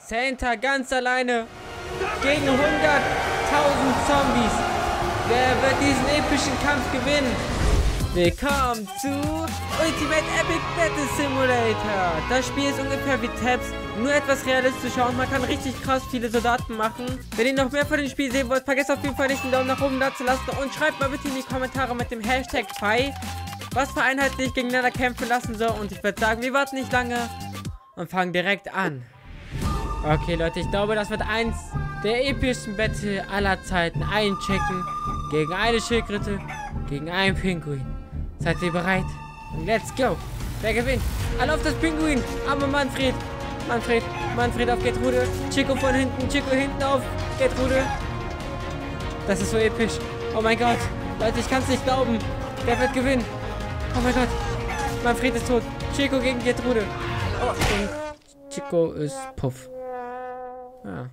Santa ganz alleine gegen 100.000 Zombies. Wer wird diesen epischen Kampf gewinnen? Willkommen zu Ultimate Epic Battle Simulator. Das Spiel ist ungefähr wie Tabs, nur etwas realistischer und man kann richtig krass viele Soldaten machen. Wenn ihr noch mehr von dem Spiel sehen wollt, vergesst auf jeden Fall nicht einen Daumen nach oben da zu lassen und schreibt mal bitte in die Kommentare mit dem Hashtag FI, was für Einheiten ich gegeneinander kämpfen lassen soll. Und ich würde sagen, wir warten nicht lange und fangen direkt an. Okay Leute, ich glaube, das wird eins der epischsten Battle aller Zeiten. Einchecken gegen eine Schildkröte, gegen einen Pinguin. Seid ihr bereit? Und let's go! Wer gewinnt? Alle auf das Pinguin! Aber Manfred! Manfred auf Gertrude! Chico von hinten! Chico hinten auf Gertrude! Das ist so episch! Oh mein Gott! Leute, ich kann es nicht glauben! Wer wird gewinnen? Oh mein Gott! Manfred ist tot! Chico gegen Gertrude! Oh, und Chico ist Puff. Ja.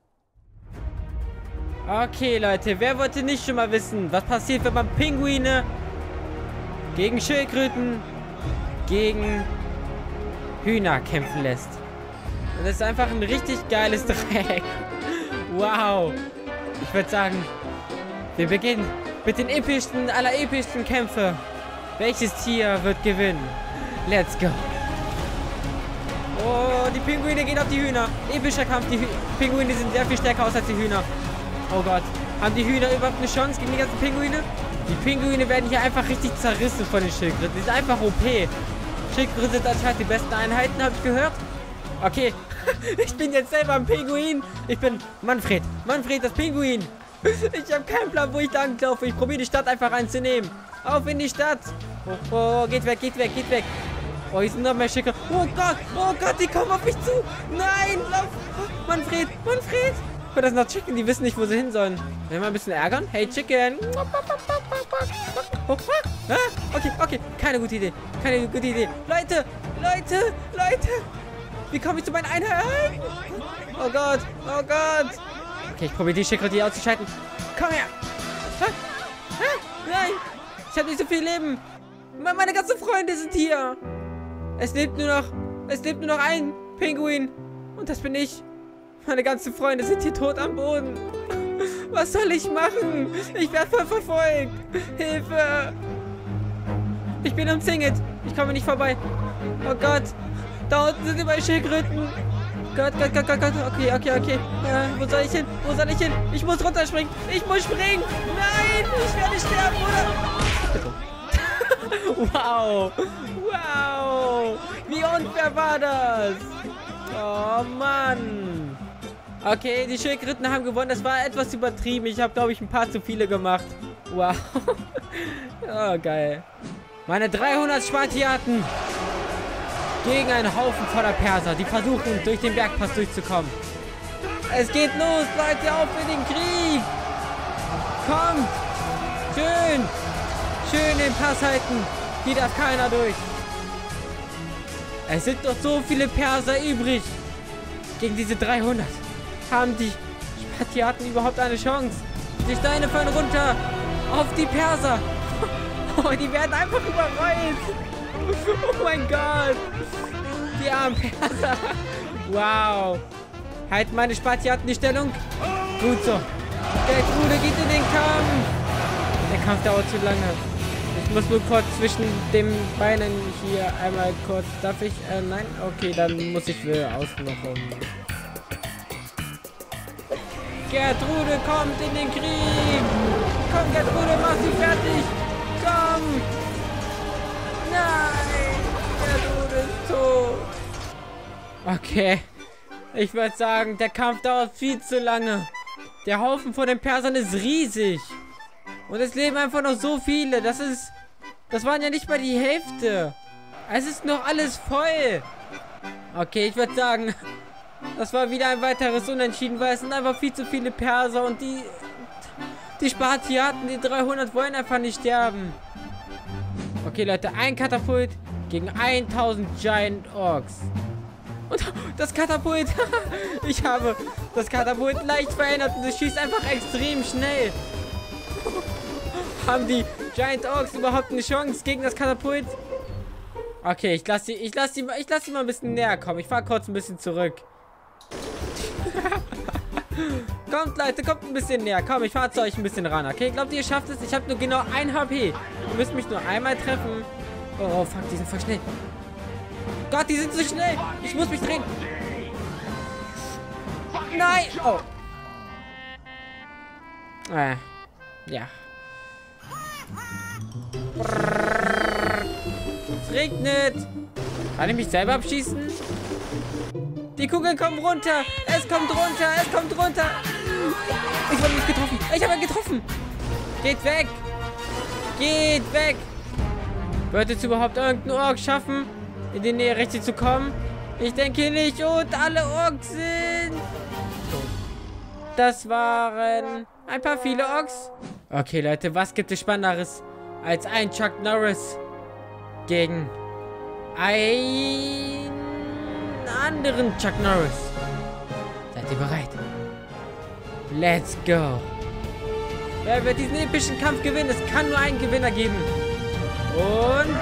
Okay, Leute, wer wollte nicht schon mal wissen, was passiert, wenn man Pinguine gegen Schildkröten, gegen Hühner kämpfen lässt? Und das ist einfach ein richtig geiles Dreieck. Wow. Ich würde sagen, wir beginnen mit den epischsten aller epischsten Kämpfe. Welches Tier wird gewinnen? Let's go. Oh, die Pinguine gehen auf die Hühner. Epischer Kampf. Die Pinguine sind sehr viel stärker aus als die Hühner. Oh Gott. Haben die Hühner überhaupt eine Chance gegen die ganzen Pinguine? Die Pinguine werden hier einfach richtig zerrissen von den Schildkröten. Die sind einfach OP. Schildkröten sind anscheinend die besten Einheiten, habe ich gehört. Okay. Ich bin jetzt selber ein Pinguin. Ich bin Manfred. Manfred, das Pinguin. Ich habe keinen Plan, wo ich lang laufe. Ich probiere die Stadt einfach einzunehmen. Auf in die Stadt. Oh, oh, geht weg, geht weg, geht weg. Oh, hier sind noch mehr Schildkröten. Oh Gott, die kommen auf mich zu. Nein, lauf. Manfred. Oh, das sind noch Chicken, die wissen nicht, wo sie hin sollen. Wollen wir mal ein bisschen ärgern? Hey, Chicken. Oh, okay. Keine gute Idee. Leute. Wie komme ich zu meinen Einheiten? Oh Gott. Okay, ich probiere die Schildkröte hier auszuschalten. Komm her. Nein. Ich habe nicht so viel Leben. Meine ganzen Freunde sind hier. Es lebt nur noch ein Pinguin. Und das bin ich. Meine ganzen Freunde sind hier tot am Boden. Was soll ich machen? Ich werde voll verfolgt. Hilfe. Ich bin umzingelt. Ich komme nicht vorbei. Oh Gott. Da unten sind überall Schildkröten. Gott. Okay. Wo soll ich hin? Ich muss runterspringen. Ich muss springen. Nein, ich werde sterben, oder? Wow. Wie unfair war das? Oh Mann. Okay, die Schildkröten haben gewonnen. Das war etwas übertrieben. Ich habe, glaube ich, ein paar zu viele gemacht. Wow. Oh, geil. Meine 300 Spartiaten gegen einen Haufen voller Perser, die versuchen, durch den Bergpass durchzukommen. Es geht los, Leute, auf in den Krieg. Kommt. Schön den Pass halten. Hier darf keiner durch. Es sind doch so viele Perser übrig. Gegen diese 300. Haben die Spartiaten überhaupt eine Chance? Die Steine fallen runter. Auf die Perser. Oh, die werden einfach überrollt. Oh mein Gott. Die armen Perser. Wow. Halten meine Spartiaten die Stellung? Gut so. Gertrude geht in den Kampf. Der Kampf dauert zu lange. Ich muss nur kurz zwischen den Beinen hier einmal kurz. Darf ich? Nein? Okay, dann muss ich außen noch rum. Gertrude kommt in den Krieg. Komm, Gertrude, mach sie fertig. Komm. Nein. Gertrude ist tot. Okay. Ich würde sagen, der Kampf dauert viel zu lange. Der Haufen von den Persern ist riesig. Und es leben einfach noch so viele. Das waren ja nicht mal die Hälfte. Es ist noch alles voll. Okay, ich würde sagen, das war wieder ein weiteres Unentschieden, weil es sind einfach viel zu viele Perser und die Spartiaten, die 300 wollen einfach nicht sterben. Okay, Leute, ein Katapult gegen 1000 Giant Orks. Und das Katapult, ich habe das Katapult leicht verändert und es schießt einfach extrem schnell. Haben die Giant Orks überhaupt eine Chance gegen das Katapult? Okay, ich lass die mal ein bisschen näher kommen. Ich fahre kurz ein bisschen zurück. Kommt, Leute, kommt ein bisschen näher. Komm, ich fahre zu euch ein bisschen ran, okay? Glaubt ihr, ihr schafft es? Ich habe nur genau 1 HP. Ihr müsst mich nur einmal treffen. Oh, fuck, die sind voll schnell. Gott, die sind so schnell. Ich muss mich drehen. Nein. Oh. Ja. Es regnet. Kann ich mich selber abschießen? Die Kugeln kommen runter. Es kommt runter. Es kommt runter. Ich wurde nicht getroffen. Ich habe ihn getroffen. Geht weg. Geht weg. Wird es überhaupt irgendein Ork schaffen, in die Nähe richtig zu kommen? Ich denke nicht. Und alle Orks sind tot. Das waren ein paar viele Orks. Okay, Leute, was gibt es Spannenderes als ein Chuck Norris gegen einen anderen Chuck Norris? Seid ihr bereit? Let's go. Wer wird diesen epischen Kampf gewinnen? Es kann nur einen Gewinner geben. Und...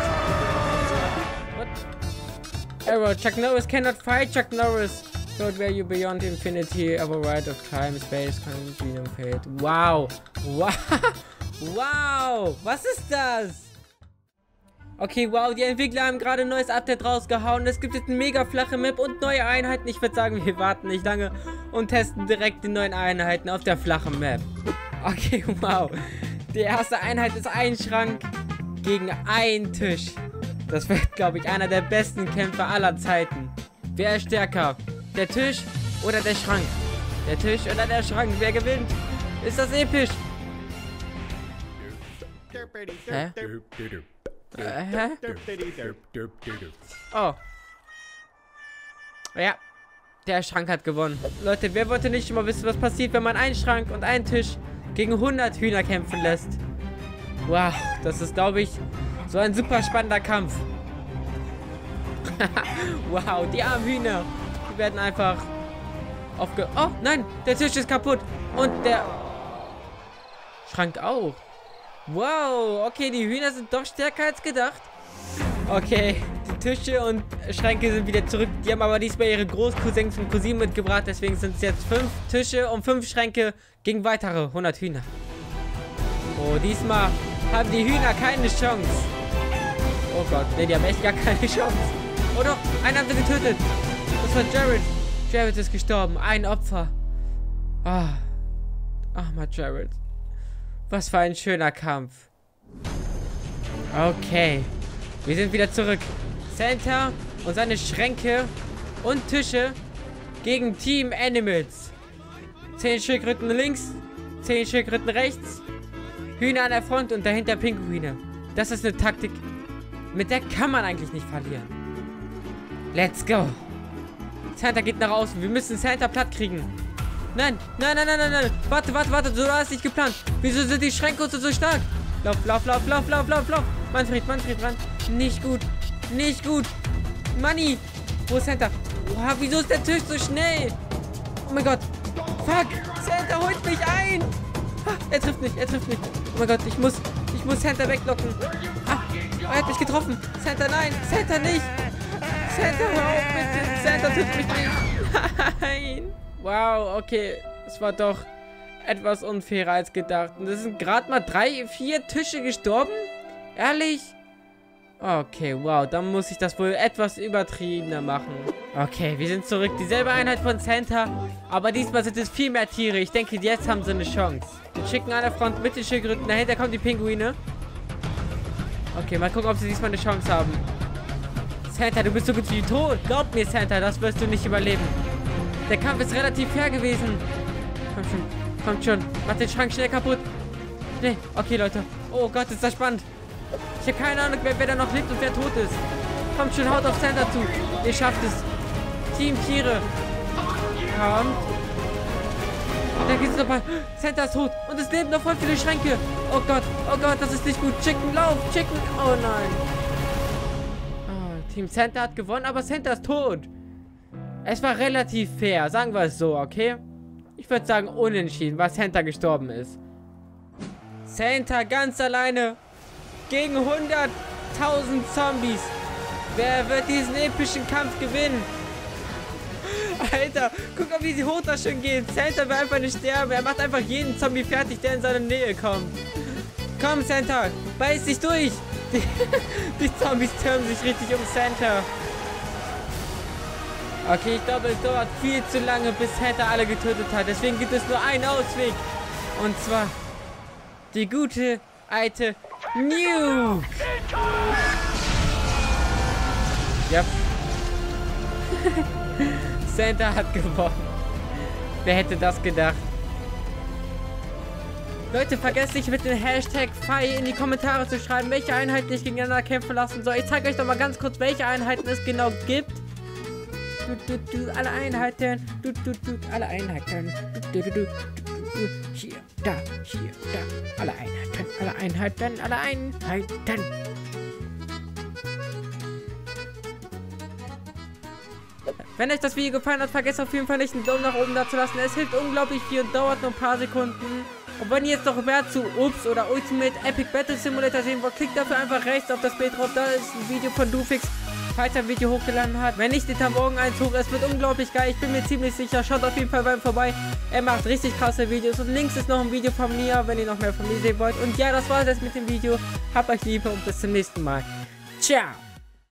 Error. Chuck Norris cannot fight Chuck Norris. Code where you beyond infinity, override of time, space, continuum, fate. Wow. Wow. Wow. Was ist das? Okay, wow, die Entwickler haben gerade ein neues Update rausgehauen. Es gibt jetzt eine mega flache Map und neue Einheiten. Ich würde sagen, wir warten nicht lange und testen direkt die neuen Einheiten auf der flachen Map. Okay, wow. Die erste Einheit ist ein Schrank gegen einen Tisch. Das wird, glaube ich, einer der besten Kämpfe aller Zeiten. Wer ist stärker? Der Tisch oder der Schrank? Der Tisch oder der Schrank? Wer gewinnt? Ist das episch? Hä? Oh. Ja. Der Schrank hat gewonnen. Leute, wer wollte nicht schon mal wissen, was passiert, wenn man einen Schrank und einen Tisch gegen 100 Hühner kämpfen lässt? Wow, das ist, glaube ich, so ein super spannender Kampf. Wow, die armen Hühner. Die werden einfach Oh, nein, der Tisch ist kaputt. Und der Schrank auch. Wow, okay, die Hühner sind doch stärker als gedacht. Okay, die Tische und Schränke sind wieder zurück. Die haben aber diesmal ihre Großcousins und Cousinen mitgebracht. Deswegen sind es jetzt 5 Tische und 5 Schränke gegen weitere 100 Hühner. Oh, diesmal haben die Hühner keine Chance. Oh Gott, ne, die haben echt gar keine Chance. Oh doch, einen haben sie getötet. Das war Jared. Jared ist gestorben. Ein Opfer. Armer Jared. Was für ein schöner Kampf. Okay. Wir sind wieder zurück. Santa und seine Schränke und Tische gegen Team Animals. 10 Schildkröten links, 10 Schildkröten rechts. Hühner an der Front und dahinter Pinguine. Das ist eine Taktik, mit der kann man eigentlich nicht verlieren. Let's go. Santa geht nach außen. Wir müssen Santa platt kriegen. Nein, nein, nein, nein, nein, nein. Warte, warte, warte. So war es nicht geplant. Wieso sind die Schränke so stark? Lauf, lauf, lauf, lauf, lauf, lauf, lauf. Manfred, Manfred, ran. Nicht gut. Nicht gut. Manni. Wo ist Santa? Oha, wieso ist der Tisch so schnell? Oh mein Gott. Fuck. Santa holt mich ein. Er trifft mich, er trifft mich. Oh mein Gott, ich muss Santa weglocken. Er hat mich getroffen. Santa, nein. Santa nicht. Santa, hör auf bitte. Santa trifft mich nicht. Nein. Wow, okay. Es war doch etwas unfairer als gedacht. Und es sind gerade mal 3, 4 Tische gestorben? Ehrlich? Okay, wow. Dann muss ich das wohl etwas übertriebener machen. Okay, wir sind zurück. Dieselbe Einheit von Santa. Aber diesmal sind es viel mehr Tiere. Ich denke, jetzt haben sie eine Chance. Wir schicken an der Front mit den Schildkröten. Dahinter kommen die Pinguine. Okay, mal gucken, ob sie diesmal eine Chance haben. Santa, du bist so gut wie tot. Glaub mir, Santa, das wirst du nicht überleben. Der Kampf ist relativ fair gewesen. Komm schon, kommt schon. Mach den Schrank schnell kaputt. Nee, okay, Leute. Oh Gott, ist das spannend. Ich habe keine Ahnung, wer da noch lebt und wer tot ist. Kommt schon, haut auf Santa zu. Ihr schafft es. Team Tiere. Kommt. Da geht's nochmal. Santa ist tot. Und es leben noch voll viele Schränke. Oh Gott, das ist nicht gut. Chicken, lauf, Chicken. Oh nein. Team Santa hat gewonnen, aber Santa ist tot. Es war relativ fair, sagen wir es so, okay? Ich würde sagen unentschieden, weil Santa gestorben ist. Santa ganz alleine gegen 100.000 Zombies. Wer wird diesen epischen Kampf gewinnen? Alter, guck mal, wie sie hoch da schön geht. Santa will einfach nicht sterben. Er macht einfach jeden Zombie fertig, der in seine Nähe kommt. Komm, Santa, beiß dich durch. Die Zombies türmen sich richtig um Santa. Okay, ich glaube, es dauert viel zu lange, bis Santa alle getötet hat. Deswegen gibt es nur einen Ausweg. Und zwar die gute alte Nuke. Ja. Santa hat gewonnen. Wer hätte das gedacht? Leute, vergesst nicht mit dem Hashtag FEI in die Kommentare zu schreiben, welche Einheiten ich gegeneinander kämpfen lassen soll. Ich zeige euch noch mal ganz kurz, welche Einheiten es genau gibt. Alle Einheiten. Alle Einheiten. Hier, da. Alle Einheiten. Alle Einheiten. Wenn euch das Video gefallen hat, vergesst auf jeden Fall nicht einen Daumen nach oben da zu lassen. Es hilft unglaublich viel und dauert nur ein paar Sekunden. Und wenn ihr jetzt noch mehr zu Ups oder Ultimate Epic Battle Simulator sehen wollt, klickt dafür einfach rechts auf das Bild drauf. Da ist ein Video von Dufix, falls er ein Video hochgeladen hat. Wenn nicht, den morgen eins hoch. Es wird unglaublich geil. Ich bin mir ziemlich sicher. Schaut auf jeden Fall bei ihm vorbei. Er macht richtig krasse Videos. Und links ist noch ein Video von mir, wenn ihr noch mehr von mir sehen wollt. Und ja, das war es jetzt mit dem Video. Habt euch lieb und bis zum nächsten Mal. Ciao.